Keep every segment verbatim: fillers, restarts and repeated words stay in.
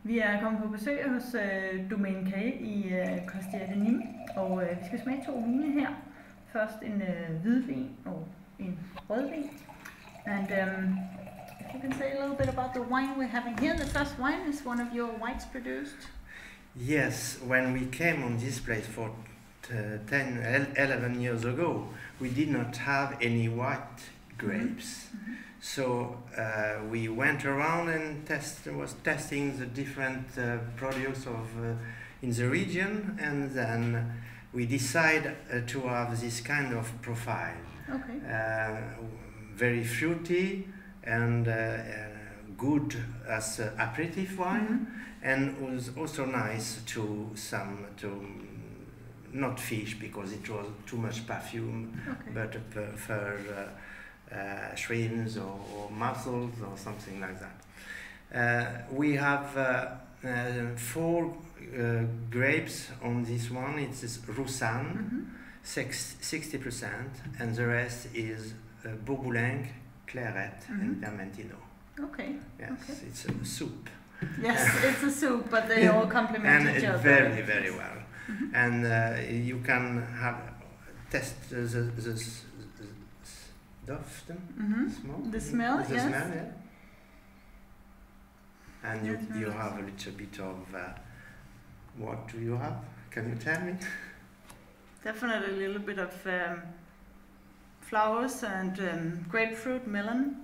Vi er kommet på besøg hos øh, Domaine K i øh, Costières de Nîmes, og øh, vi skal smage to vine her. Først en øh, hvidvin og en rødvin. And um, if you can say a little bit about the wine we're having here. The first wine is one of your whites produced. Yes, when we came on this place for uh, ten, eleven years ago, we did not have any white grapes. Mm-hmm. So uh, we went around and test, was testing the different uh, products of uh, in the region, and then we decided uh, to have this kind of profile. Okay. Uh, very fruity and uh, uh, good as uh, aperitif wine, Mm-hmm. and was also nice to some to not fish because it was too much perfume, Okay. but uh, for uh, uh, shrimps or, or mussels or something like that. Uh, we have uh, uh, four uh, grapes on this one. It's Roussanne, Mm-hmm. six, sixty percent, and the rest is uh, Bourboulenc, Clairette, Mm-hmm. and Vermentino. Okay. Yes, Okay. it's a soup. Yes, it's a soup, but they all complement And each it other. very, very well. Mm-hmm. And uh, you can have test the, the, the, the duften, Mm-hmm. smell, The smell, the yes. smell, yeah. And you, That's very you nice. have a little bit of, uh, what do you have? Can you tell me? Definitely a little bit of um, flowers and um, grapefruit, melon.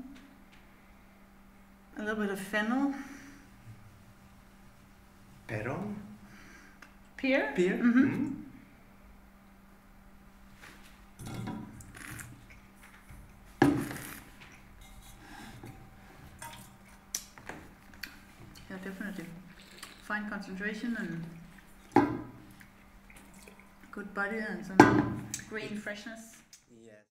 A little bit of fennel. Peron? Pear? Pear? Mhm. Mm. Yeah, definitely. Fine concentration and good body and some green freshness. Yes.